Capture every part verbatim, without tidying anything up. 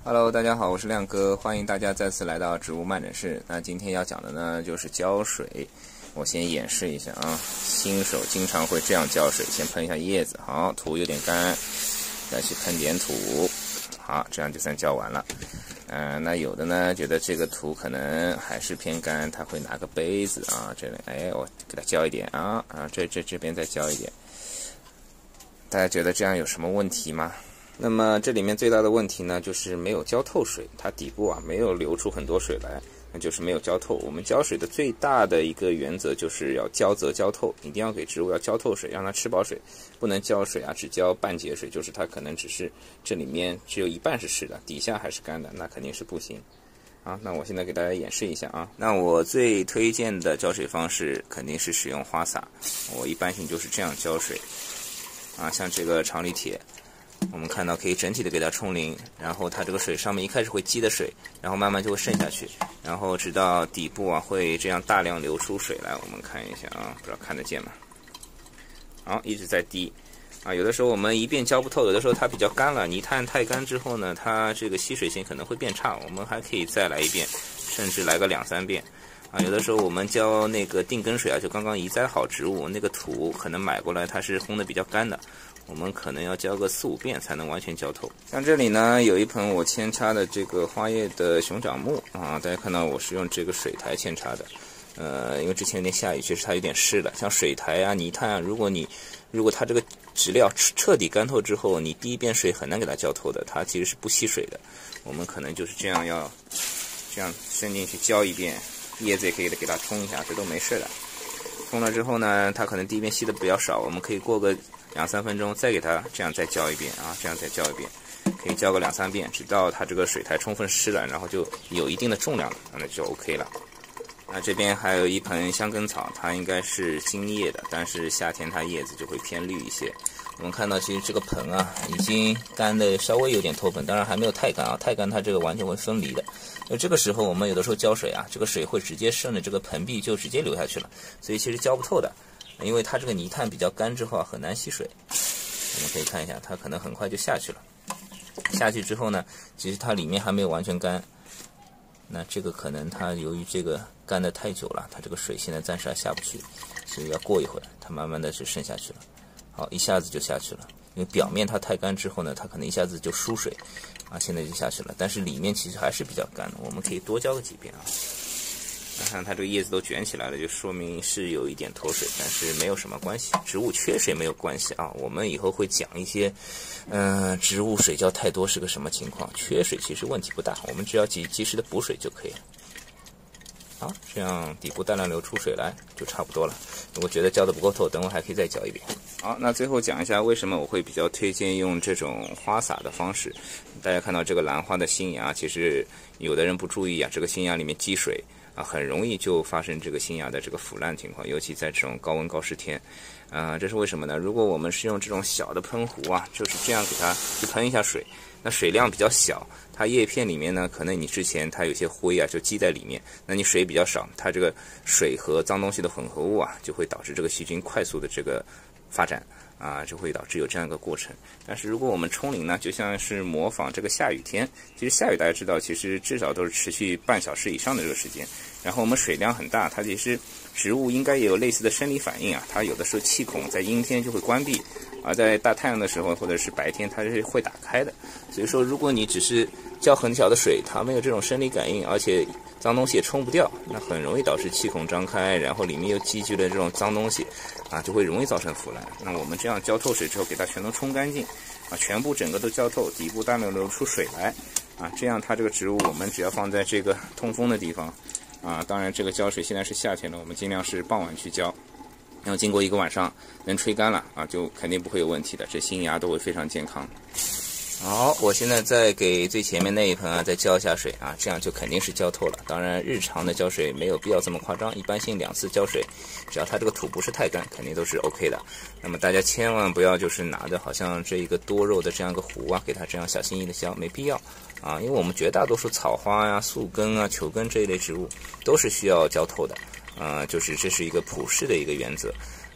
Hello， 大家好，我是亮哥，欢迎大家再次来到植物慢诊室。那今天要讲的呢，就是浇水。我先演示一下啊，新手经常会这样浇水，先喷一下叶子，好，土有点干，再去喷点土，好，这样就算浇完了。嗯、呃，那有的呢，觉得这个土可能还是偏干，他会拿个杯子啊，这里，哎，我给它浇一点啊啊，这这这边再浇一点。大家觉得这样有什么问题吗？那么这里面最大的问题呢，就是没有浇透水，它底部啊没有流出很多水来，那就是没有浇透。我们浇水的最大的一个原则就是要浇则浇透，一定要给植物要浇透水，让它吃饱水，不能浇水啊只浇半节水，就是它可能只是这里面只有一半是湿的，底下还是干的，那肯定是不行。好，那我现在给大家演示一下啊。那我最推荐的浇水方式肯定是使用花洒，我一般性就是这样浇水啊，像这个长锂铁。我们看到可以整体的给它冲淋，然后它这个水上面一开始会积的水，然后慢慢就会渗下去，然后直到底部啊会这样大量流出水来。我们看一下啊，不知道看得见吗？好，一直在滴啊。有的时候我们一遍浇不透，有的时候它比较干了，泥炭太干之后呢，它这个吸水性可能会变差，我们还可以再来一遍，甚至来个两三遍。啊，有的时候我们浇那个定根水啊，就刚刚移栽好植物，那个土可能买过来它是烘的比较干的，我们可能要浇个四五遍才能完全浇透。像这里呢，有一盆我扦插的这个花叶的熊掌木啊，大家看到我是用这个水苔扦插的，呃，因为之前有点下雨，其实它有点湿了。像水苔啊、泥炭啊，如果你如果它这个质料彻底干透之后，你第一遍水很难给它浇透的，它其实是不吸水的。我们可能就是这样要这样伸进去浇一遍。叶子也可以给它冲一下，这都没事的。冲了之后呢，它可能第一遍吸的比较少，我们可以过个两三分钟再给它这样再浇一遍啊，这样再浇一遍，可以浇个两三遍，直到它这个水苔充分湿了，然后就有一定的重量了，那就 OK 了。那这边还有一盆香根草，它应该是新叶的，但是夏天它叶子就会偏绿一些。我们看到其实这个盆啊已经干的稍微有点透粉，当然还没有太干啊，太干它这个完全会分离的。那这个时候我们有的时候浇水啊，这个水会直接顺着这个盆壁就直接流下去了，所以其实浇不透的，因为它这个泥炭比较干之后啊很难吸水。我们可以看一下，它可能很快就下去了。下去之后呢，其实它里面还没有完全干。那这个可能它由于这个干得太久了，它这个水现在暂时还下不去，所以要过一会儿，它慢慢的就渗下去了。好，一下子就下去了，因为表面它太干之后呢，它可能一下子就疏水，啊，现在就下去了。但是里面其实还是比较干的，我们可以多浇个几遍啊。看它这个叶子都卷起来了，就说明是有一点脱水，但是没有什么关系，植物缺水没有关系啊。我们以后会讲一些，嗯、呃，植物水浇太多是个什么情况，缺水其实问题不大，我们只要及及时的补水就可以了。好，这样底部大量流出水来就差不多了。如果觉得浇的不够透，等会还可以再浇一遍。好，那最后讲一下为什么我会比较推荐用这种花洒的方式。大家看到这个兰花的新芽，其实有的人不注意啊，这个新芽里面积水啊，很容易就发生这个新芽的这个腐烂情况，尤其在这种高温高湿天。啊、呃，这是为什么呢？如果我们是用这种小的喷壶啊，就是这样给它去喷一下水，那水量比较小，它叶片里面呢，可能你之前它有些灰啊就积在里面，那你水比较少，它这个水和脏东西的混合物啊，就会导致这个细菌快速的这个发展啊，就会导致有这样一个过程。但是如果我们冲淋呢，就像是模仿这个下雨天，其实下雨大家知道，其实至少都是持续半小时以上的这个时间，然后我们水量很大，它其实植物应该也有类似的生理反应啊，它有的时候气孔在阴天就会关闭，而在大太阳的时候或者是白天它是会打开的。所以说如果你只是浇很小的水，它没有这种生理感应，而且脏东西也冲不掉，那很容易导致气孔张开，然后里面又积聚了这种脏东西啊，就会容易造成腐烂。那我们这样浇透水之后，给它全都冲干净啊，全部整个都浇透，底部大量流出水来啊，这样它这个植物我们只要放在这个通风的地方啊，当然这个浇水现在是夏天了，我们尽量是傍晚去浇，然后经过一个晚上能吹干了啊，就肯定不会有问题的，这新芽都会非常健康。好，我现在再给最前面那一盆啊再浇一下水啊，这样就肯定是浇透了。当然日常的浇水没有必要这么夸张，一般性两次浇水，只要它这个土不是太干，肯定都是 OK 的。那么大家千万不要就是拿着好像这一个多肉的这样一个壶啊，给它这样小心翼翼的浇，没必要啊，因为我们绝大多数草花呀、宿根啊、球根这一类植物都是需要浇透的，呃，就是这是一个普适的一个原则。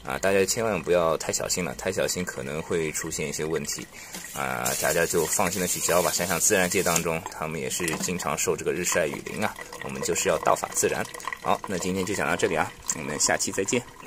啊，大家千万不要太小心了，太小心可能会出现一些问题啊，大家就放心的去浇吧。想想自然界当中，他们也是经常受这个日晒雨淋啊，我们就是要道法自然。好，那今天就讲到这里啊，我们下期再见。